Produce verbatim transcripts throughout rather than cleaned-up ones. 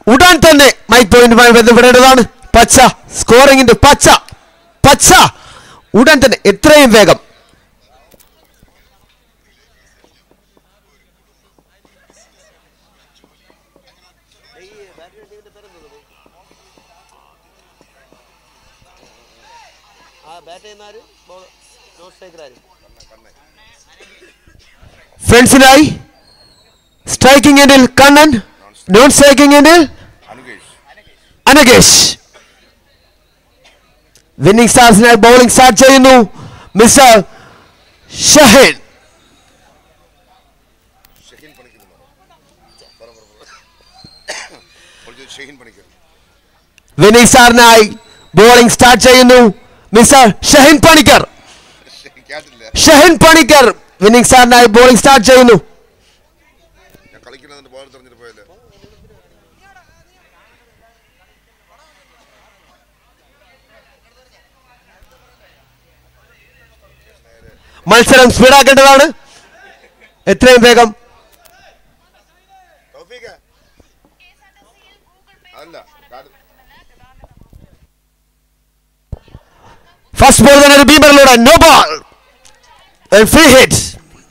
ഉടൻ തന്നെ മൈക്ക് പോയിന്റുമായി ബന്ധപ്പെടേണ്ടതാണ്. പച്ച സ്കോറിംഗിന്റെ പച്ച പച്ച ഉടൻ തന്നെ എത്രയും വേഗം. ഫ്രണ്ട്സിനായി സ്ട്രൈക്കിംഗ് എൻഡിൽ കണ്ണൻ, നോൺ സ്ട്രൈക്കിംഗ് എൻഡിൽ അനകേഷ്. വിന്നിംഗ് സ്റ്റാർസിനായി ബൗളിംഗ് സ്റ്റാർട്ട് ചെയ്യുന്നു മിസ്റ്റർ ഷഹീൻ. വിന്നിംഗ് സ്റ്റാറിനായി ബോളിംഗ് സ്റ്റാർട്ട് ചെയ്യുന്നു മിസ്റ്റർ ഷഹീൻ പണിക്കർ. ഷഹീൻ പണിക്കർ വിന്നിംഗ് സ്റ്റാറിനായി ബോളിംഗ് സ്റ്റാർട്ട് ചെയ്യുന്നു. മത്സരം സ്പീഡാക്കേണ്ടതാണ് എത്രയും വേഗം. ഫസ്റ്റ് ബോൾ തന്നെ ഒരു ബീമറിലൂടെ നോ ബോൾ, ഫ്രീ ഹിറ്റ്.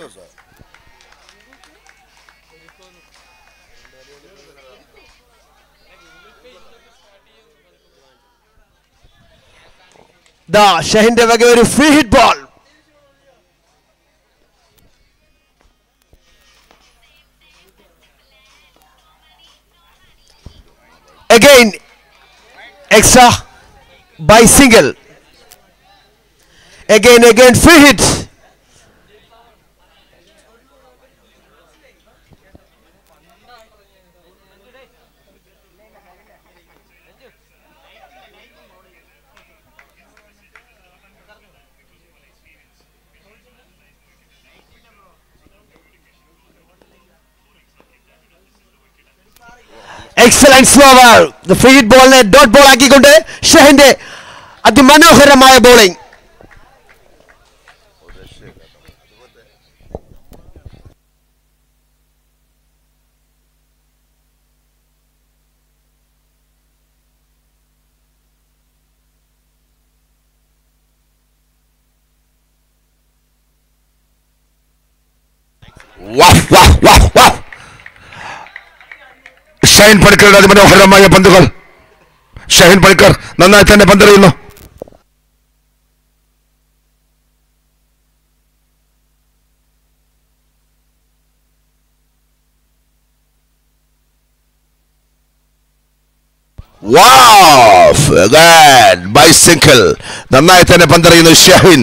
ദാ ഷഹീന്റെ വക ഒരു free hit ball. Again, extra by single. Again, again, free hit. Excellent slower. The free hit ball ne dot ball ആക്കിക്കൊണ്ട് ഷഹീന്റെ അതിമനോഹരമായ ബോളിംഗ്. വാഹ് വാഹ് വാഹ് വാഹ്. ഷഹീൻ പണിക്കറുടെ അതിമനോഹരമായ പന്തുകൾ. ഷഹീൻ പണിക്കർ നന്നായി തന്നെ പന്തെറിയുന്നു. ബൈസിക്കിൾ നന്നായി തന്നെ പന്തെറിയുന്നു ഷഹീൻ.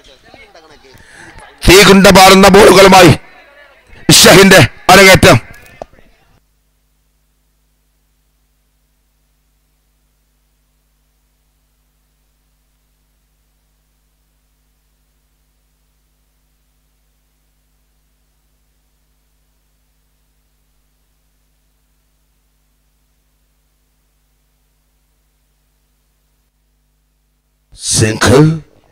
തീകുണ്ട പാറുന്ന ബോളുകളുമായി ഷഹീന്റെ അരങ്ങേറ്റം. Single.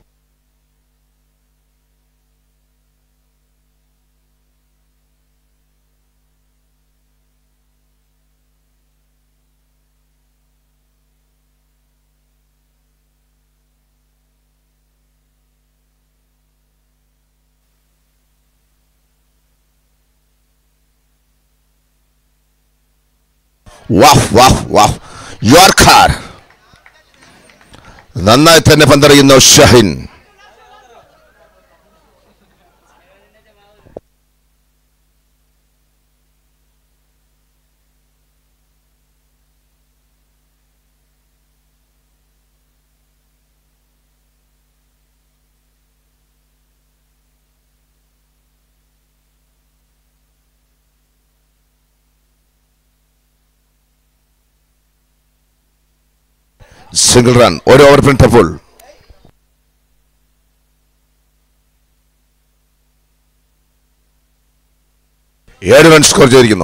Wow, wow, wow. Yorker. നന്നായി തന്നെ പന്തെറിയുന്നു ഷഹീൻ. സിംഗിൾ റൺ ഒരു ഓവർ പിന്നിട്ടപ്പോൾ ഏഴ് റൺ സ്കോർ ചെയ്തിരിക്കുന്നു.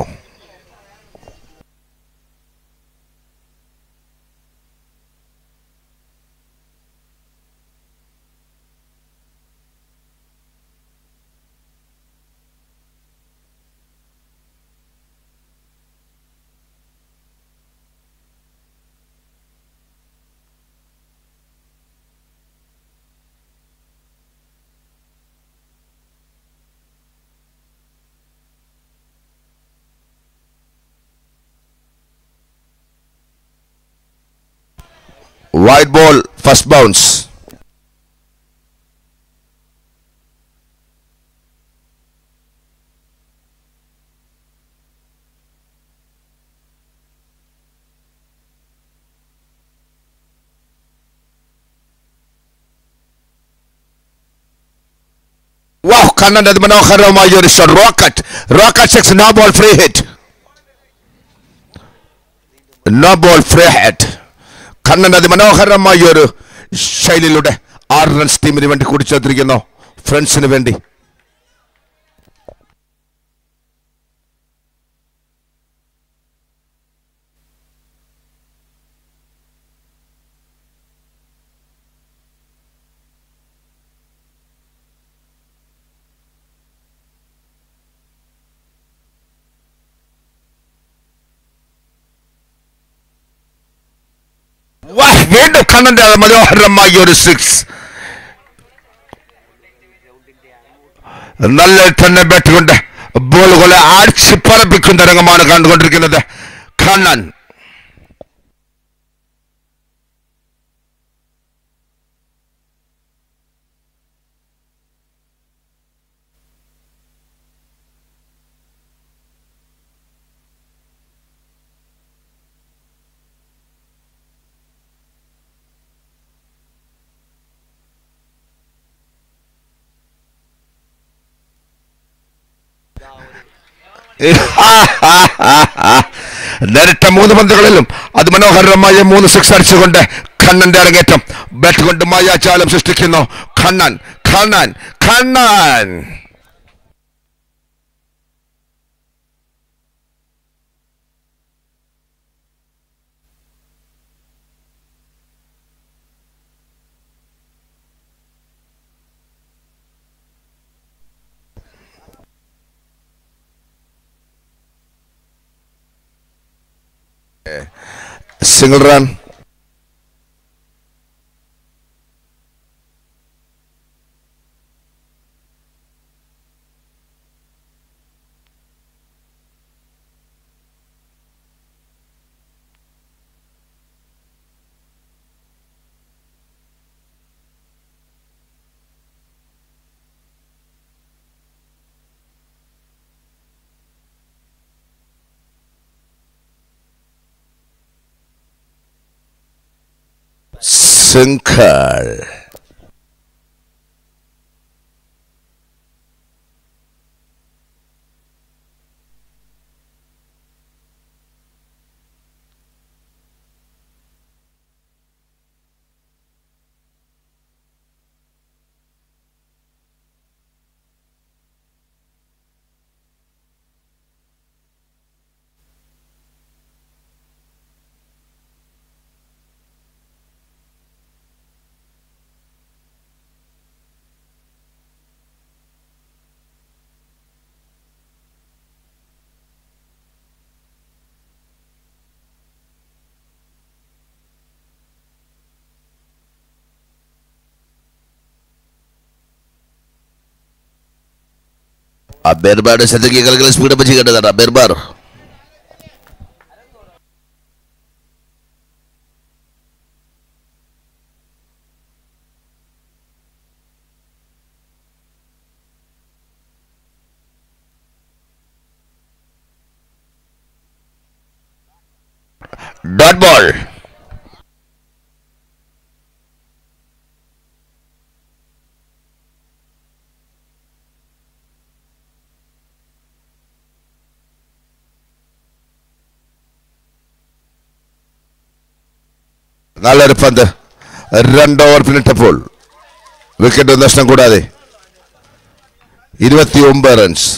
White ball, first bounce. Wow, Kannan അത് മനോഹരമായ ഒരു shot. Rocket rocket six. No ball free hit. No ball free hit. Kannan അതിമനോഹരമായ ഒരു ശൈലിയിലൂടെ ആറ് റൺസ് ടീമിന് വേണ്ടി കൂടിച്ചേർത്തിരിക്കുന്നു. ഫ്രണ്ട്സിന് വേണ്ടി. വീണ്ടും കണ്ണന്റെ മനോഹരമായ ഒരു സിക്സ്. നല്ല തന്നെ ബാറ്റ് കൊണ്ട് ബോളുകളെ അടിച്ച് പറപ്പിക്കുന്ന രംഗമാണ് കണ്ടുകൊണ്ടിരിക്കുന്നത് കണ്ണൻ. നേരിട്ട മൂന്ന് പന്തുകളിലും അതിമനോഹരമായ മൂന്ന് സിക്സ് അടിച്ചുകൊണ്ട് കണ്ണന്റെ അരങ്ങേറ്റം. ബാറ്റ് കൊണ്ട് മായാജാലം സൃഷ്ടിക്കുന്നു Kannan. Kannan Kannan single run. Sinker. Berbar satu kali kali speed apa sih kata Berbar? Dot ball. നല്ലൊരു പന്ത്. രണ്ട് ഓവർ പിന്നിട്ടപ്പോൾ വിക്കറ്റ് നഷ്ടം കൂടാതെ ഇരുപത്തി ഒമ്പത് runs.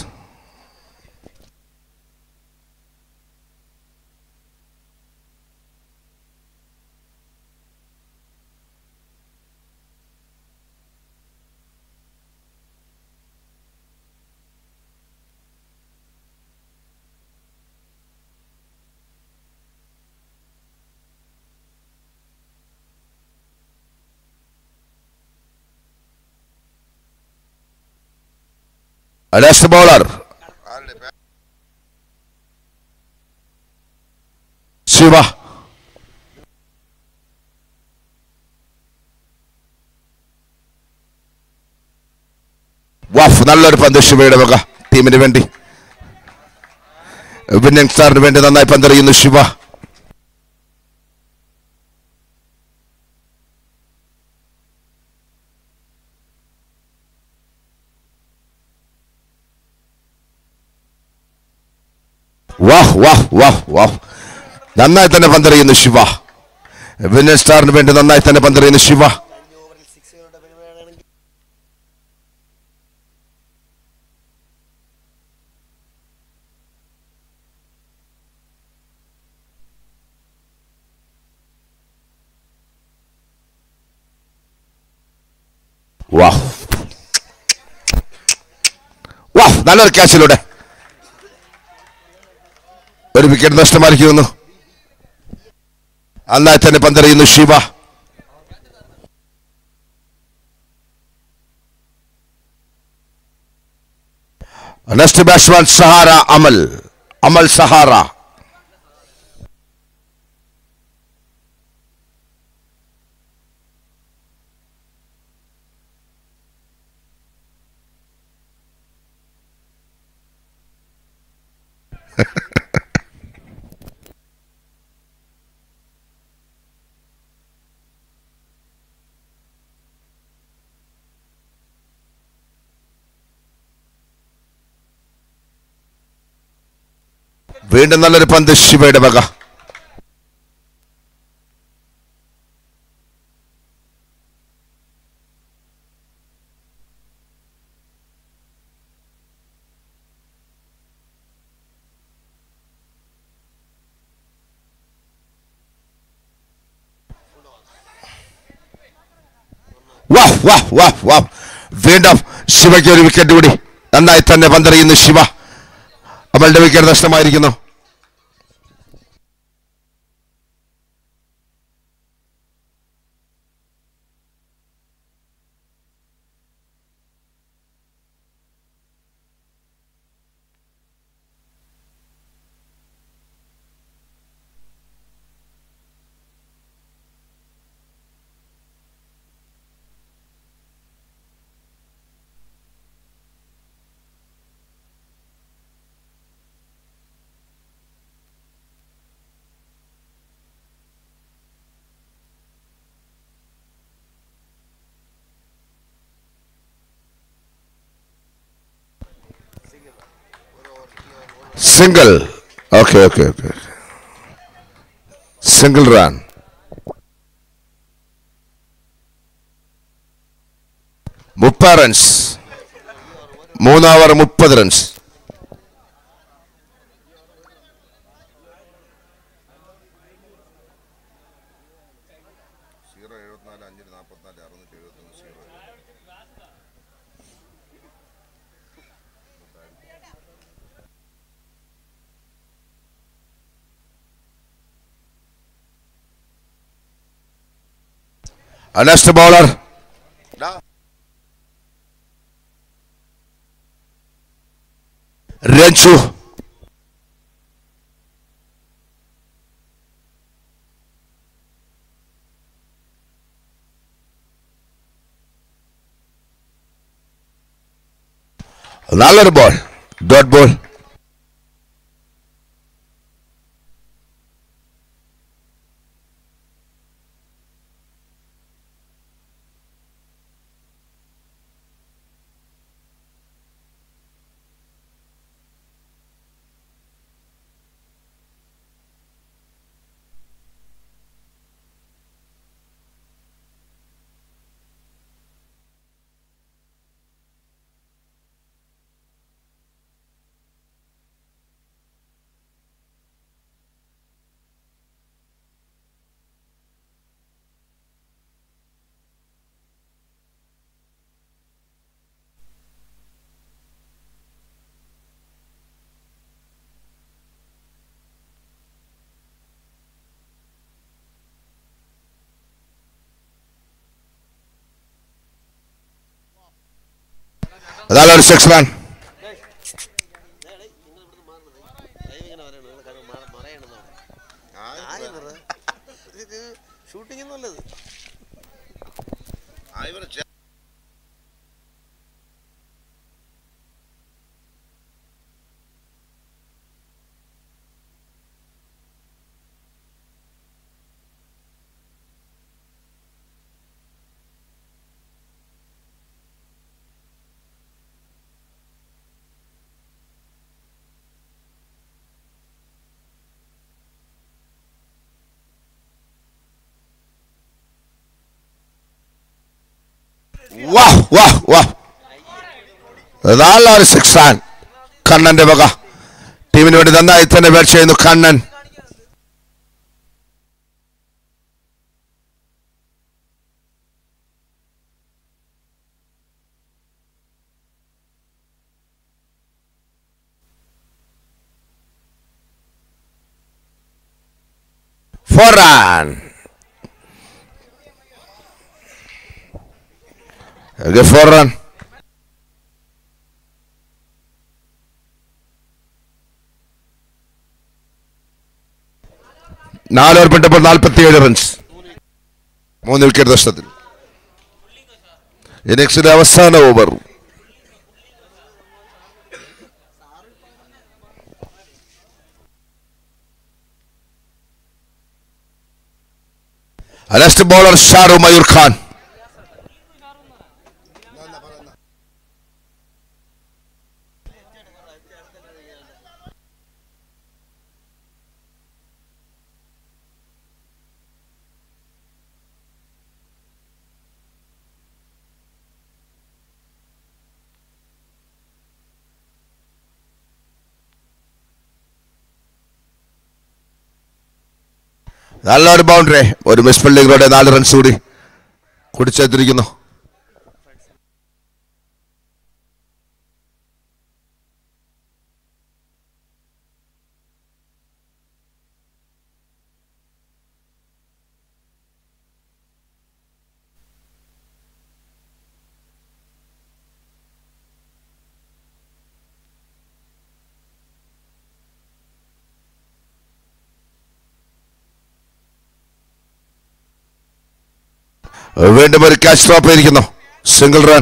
That's the bowler. Shiva. നല്ലൊരു പന്ത് ശിവയുടെ വക ടീമിന് വേണ്ടി. വിന്നിംഗ് സ്റ്റാറിന് വേണ്ടി നന്നായി പന്തെറിയുന്നു ശിവ. വാഹ് വാഹ് വാഹ് വാഹ് നന്നായി തന്നെ പന്തെറിയുന്നു ശിവ. വിന്നിംഗ് സ്റ്റാറിന് വേണ്ടി നന്നായി തന്നെ പന്തെറിയുന്നു ശിവ. വാഹ് വാഹ് നല്ലൊരു ക്യാച്ചിലൂടെ ഒരു വിക്കറ്റ് നഷ്ടമായിരിക്കുന്നു. നന്നായി തന്നെ പന്തെറിയുന്നു ശിവ. Next batsman Sahara Amal Amal Sahara. വീണ്ടും നല്ലൊരു പന്ത് ശിവയുടെ വക. വാഹ് വാഹ് വാഹ് വാഹ് വീണ്ടും ശിവയ്ക്ക് ഒരു വിക്കറ്റ് കൂടി. നന്നായി തന്നെ പന്തെറിയുന്നു ശിവ. അമലിന്റെ വിക്കറ്റ് നഷ്ടമായിരിക്കുന്നു. Single. Okay okay okay single run. മുപ്പത് റൺസ്. മൂന്ന് ഓവർ മുപ്പത് runs. Next bowler Renchu. Another ball, dot ball. Another six run. Shooting in the വാ വാ വാ നല്ലൊരു സിക്സ് കണ്ണന്റെ വക ടീമിന് വേണ്ടി നന്നായി തന്നെ ബാറ്റ് ചെയ്യുന്നു Kannan. Four run. Okay, four run. നാല് ഓവർ പെട്ടപ്പോൾ നാൽപ്പത്തിയേഴ് റൺസ്, മൂന്ന് വിക്കറ്റ് നഷ്ടത്തിൽ. ഇന്നിംഗ്സിന്റെ അവസാന ഓവർ. Next bowler Sharu Mayur Khan. നല്ലൊരു ബൗണ്ടറി, ഒരു മിസ് ഫീൽഡിങ്ങിലൂടെ നാല് റൺസ് കൂടി കുടിച്ചെത്തിരിക്കുന്നു. വീണ്ടും ഒരു ക്യാച്ച് ഡ്രോപ്പ് ചെയ്തിരിക്കുന്നു, സിംഗിൾ റൺ.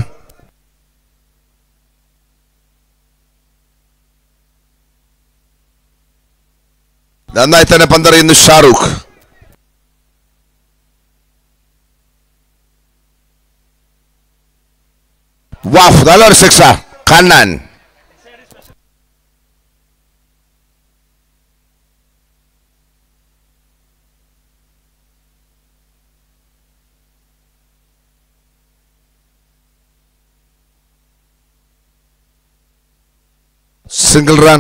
നന്നായി തന്നെ പന്തെറിയുന്നു ഷാറൂഖ്. വാഫ്, നല്ലൊരു സിക്സ്. Kannan single run.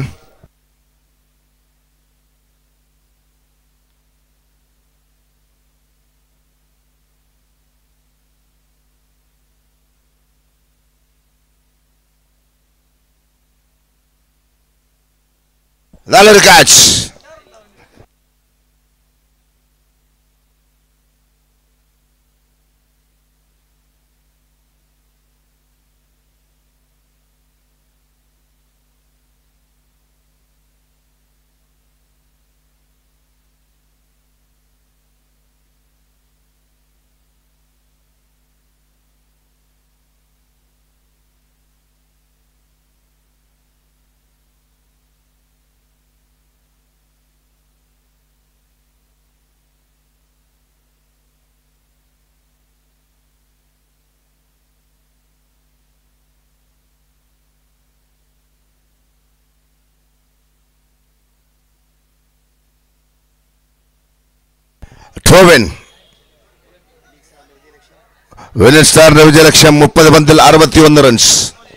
നല്ലൊരു ക്യാച്ച്. ടോവിൻ വിനൻ സ്റ്റാറിന്റെ വിജയലക്ഷ്യം മുപ്പത് പന്തിൽ അറുപത്തിയൊന്ന് റൺസ്.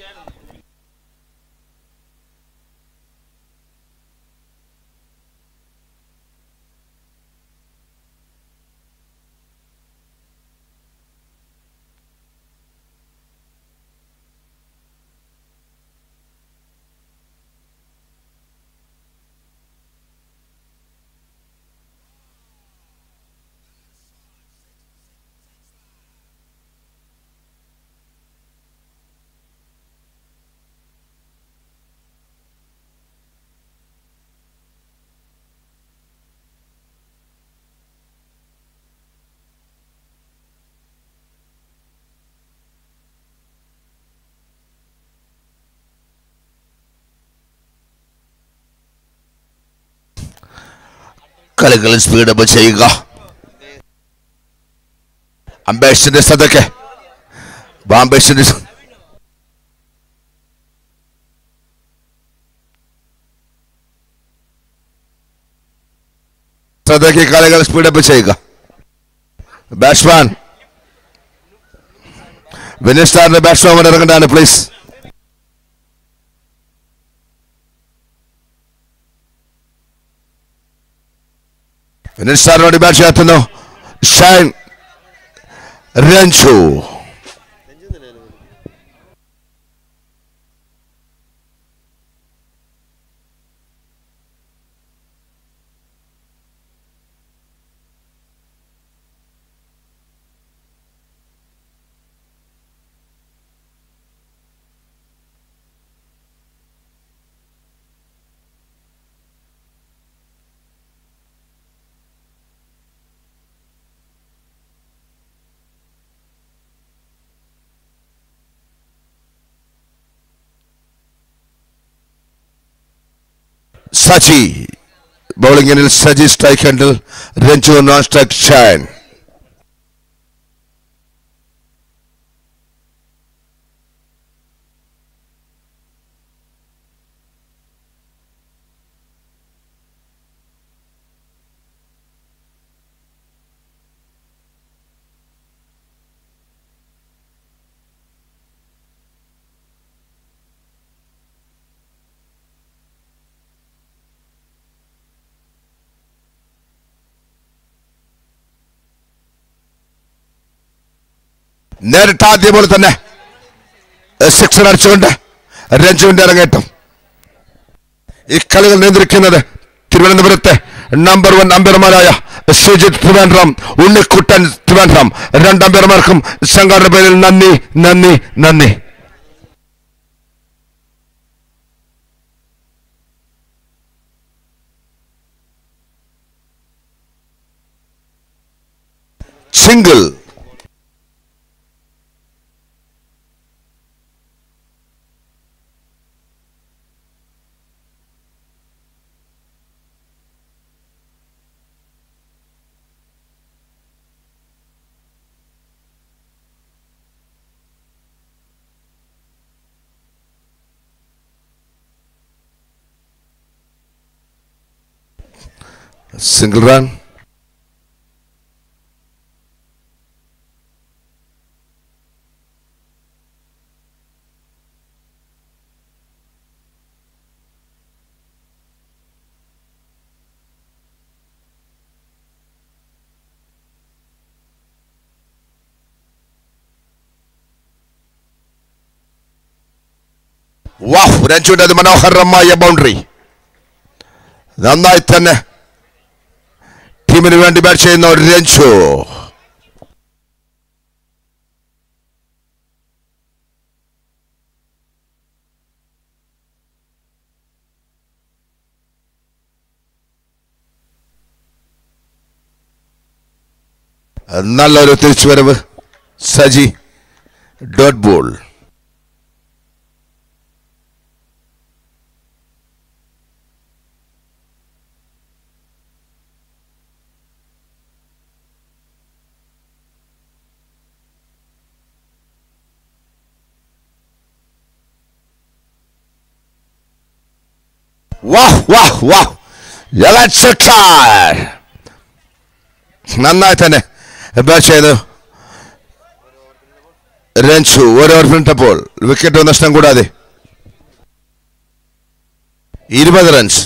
കളികളിൽ സ്പീഡപ്പ് ചെയ്യുക. അംബേഷിന്റെ ശ്രദ്ധയ്ക്ക് ബാംബേഷിന്റെ ശ്രദ്ധയ്ക്ക് കളികൾ സ്പീഡപ്പ് ചെയ്യുക. ബാറ്റ്സ്മാൻ വിന്നിംഗ് സ്റ്റാറിന്റെ ബാറ്റ്സ്മാൻ ഇറങ്ങേണ്ടതാണ് പ്ലീസ്. വിന്നിംഗ് സ്റ്റാറിന് വേണ്ടി ബാറ്റ് ചെയ്യാത്തുന്നു ഷൈൻ രഞ്ജു. സജി ബൗളിംഗിൽ സജി സ്ട്രൈക്ക് ഹാൻഡിൽ, രഞ്ജു നോൺ സ്ട്രൈക്ക് ഷൈൻ. നേരിട്ട് ആദ്യം പോലെ തന്നെ സിക്സർ അടിച്ചുകൊണ്ട് രഞ്ജുവിന്റെ അരങ്ങേറ്റം. ഈ കളികൾ നിയന്ത്രിക്കുന്നത് തിരുവനന്തപുരത്തെ നമ്പർ വൺ അമ്പയർമാരായ സുജിത് ട്രിവാൻഡ്രം, ഉണ്ണിക്കുട്ടൻ ട്രിവാൻഡ്രം. രണ്ട് അമ്പയർമാർക്കും സംഘാടന പേരിൽ നന്ദി നന്ദി നന്ദി. സിംഗിൾ. Single run. Wow, രഞ്ജുവിന്റെ മനോഹരമായ ബൗണ്ടറി. നന്നായി തന്നെ ടീമിന് വേണ്ടി ബാറ്റ് ചെയ്യുന്ന രഞ്ജു. നല്ലൊരു തിരിച്ചുവരവ്. Saji dot ball. വാഹ് വാഹ് വാഹ്, നന്നായി തന്നെ ബാറ്റ് ചെയ്തു രഞ്ജു. ഒരു ഓവർ പിന്നിട്ടപ്പോൾ വിക്കറ്റ് നഷ്ടം കൂടാതെ ഇരുപത് runs.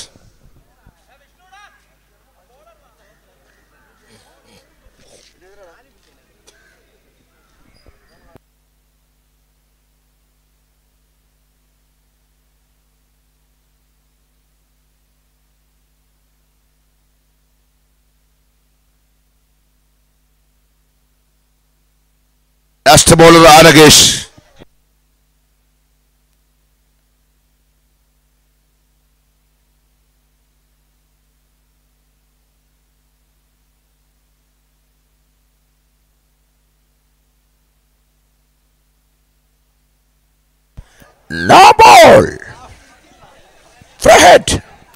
Last bowler Anakesh. No ball. Free hit.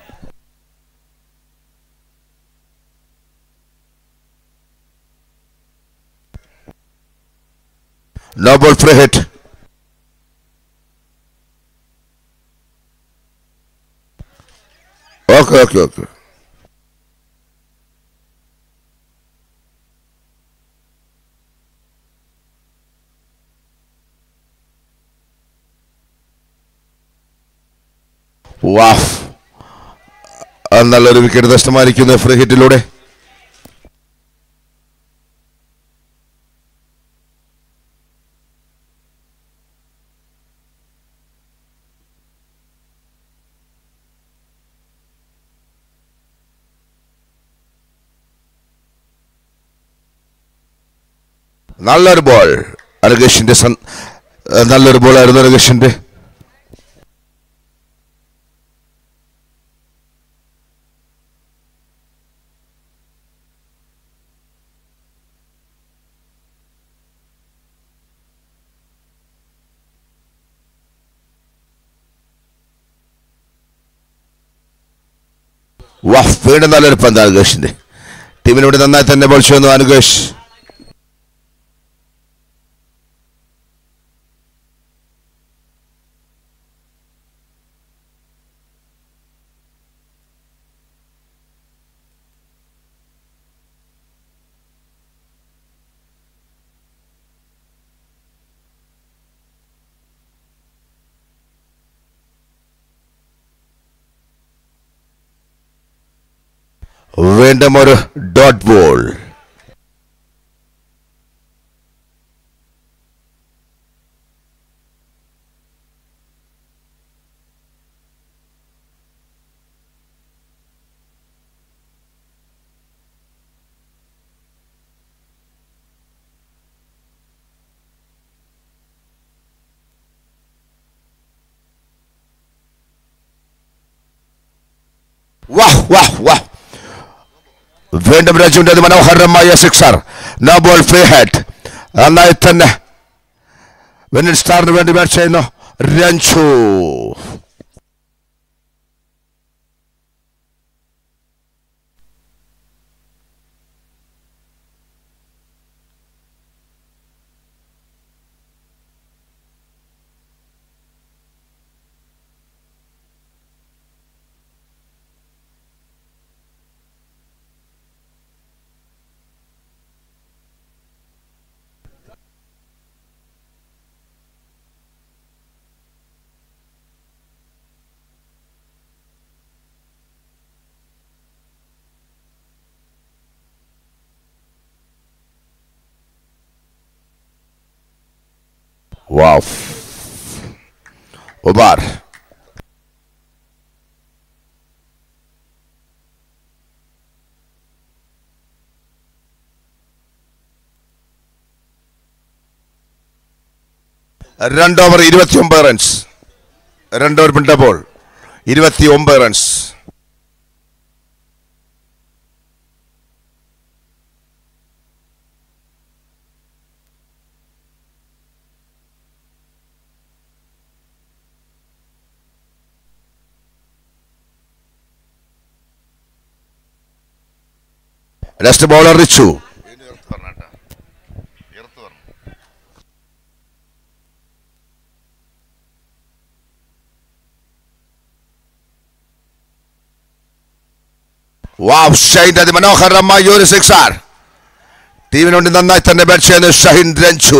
No ball, free hit. Okay, okay, okay. വാഫ്, നല്ലൊരു വിക്കറ്റ് നഷ്ടമായിരിക്കുന്നു ഫ്രീ ഹിറ്റിലൂടെ. നല്ലൊരു ബോൾ അനകേഷിന്റെ, നല്ലൊരു ബോൾ ആയിരുന്നു അനകേഷിന്റെ. വാഹ്, വീണ്ടും നല്ലൊരു പന്ത് അനകേഷിന്റെ. ടീമിനോട് നന്നായി തന്നെ ബോൾ ചെയ്യുന്നു അനകേഷ്. വീണ്ടും ഒരു ഡോട്ട് ബോൾ. വാഹ് വാഹ് വാഹ്, വീണ്ടും രജുവിന്റെ മനോഹരമായ sixer. No ball free hit. നന്നായി തന്നെ വിന്നിംഗ് സ്റ്റാറിന് വേണ്ടി ബാറ്റ് ചെയ്യുന്നു രഞ്ജു. വാവ്, ഉബാർ. രണ്ട് ഓവർ ഇരുപത്തി ഒമ്പത് റൺസ്. രണ്ട് ഓവർ പിണ്ട ബോൾ ഇരുപത്തി ഒമ്പത് runs. Next bowler Richu. Wow, Shaheen അതിമനോഹരമായ ഒരു സിക്സർ. ടീമിനുവേണ്ടി നന്നായി തന്നെ ബാറ്റ് ചെയ്യുന്ന ഷഹീൻ രഞ്ജു.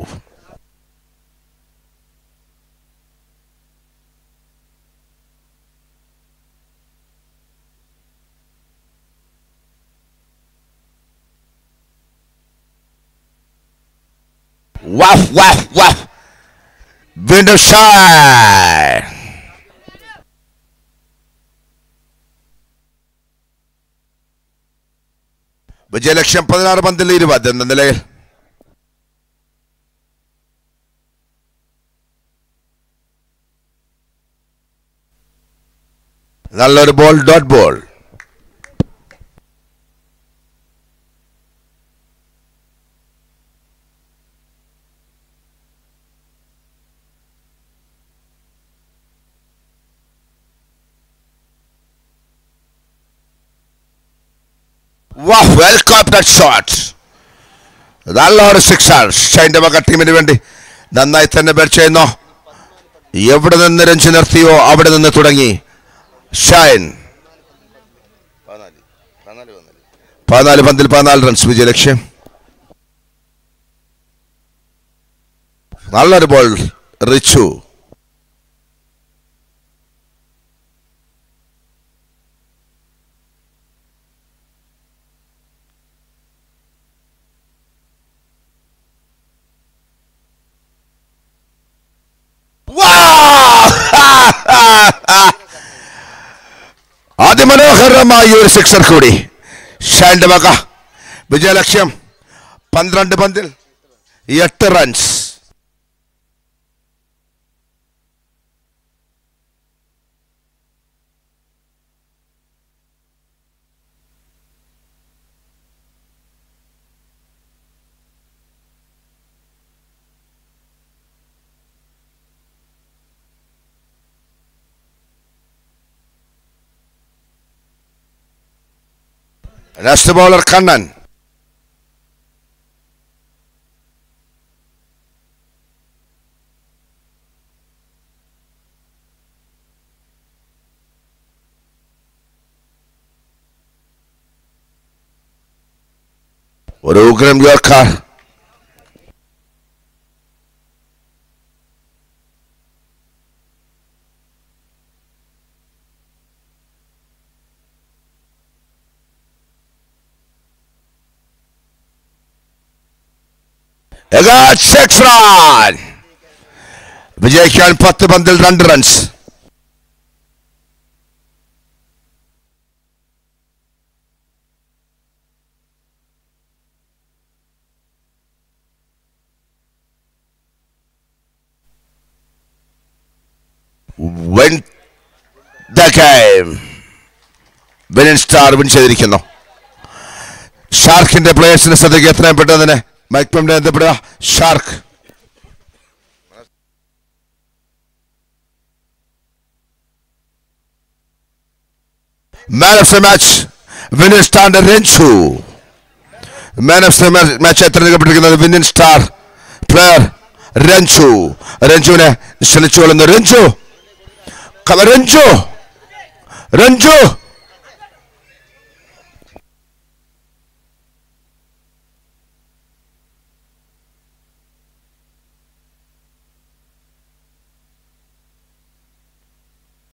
വാഹ് വാഹ് വാഹ്, വീണ്ടും ഷാൻ. വിജയലക്ഷ്യം പതിനാറ് പന്തിൽ ഇരുപത് എന്ന നിലയിൽ. നല്ലൊരു ബോൾ, ഡോട്ട് ബോൾ. വാഹ്, വെൽ കോപ്റ്റഡ് ഷോട്ട്. നല്ലൊരു സിക്സർ. ഷൈൻ്റെ മക ടീമിന് വേണ്ടി നന്നായി തന്നെ ബാറ്റ് ചെയ്യുന്നു. എവിടെ നിന്ന് രഞ്ജു നിർത്തിയോ അവിടെ നിന്ന് തുടങ്ങി ഷൈൻ. പതിനാല് പന്തിൽ പതിനാല് റൺസ് വിജയലക്ഷ്യം. നല്ലൊരു ബോൾ റിച്ചു. മനോഹരമായ ഒരു സിക്സർ കൂടി ഷൈൻ്റെ വക. വിജയലക്ഷ്യം പന്ത്രണ്ട് പന്തിൽ എട്ട് റൺസ്. Next bowler Kannan. ഒരു ഉഗ്രം യോർക്കർ. Six run. വിജയിക്കാൻ പത്ത് പന്തിൽ രണ്ട് റൺസ്. Win the game. Winning star win ചെയ്തിരിക്കുന്നു. ഷാർക്കിന്റെ പ്ലേയേഴ്സിന്റെ ശ്രദ്ധയ്ക്ക് എത്രയും പെട്ടെന്ന് മൈക്ക് പെമ്മിനെ ബന്ധപ്പെടുക. Shark man of the match winning സ്റ്റാറിന്റെ Ranju. Man of the match തിരഞ്ഞെടുക്കപ്പെട്ടിരിക്കുന്നത് വിനിൻ സ്റ്റാർ പ്ലെയർ രഞ്ജു. രഞ്ജുവിനെ ക്ഷണിച്ചുകൊള്ളുന്നു. രഞ്ജു രഞ്ജു രഞ്ജു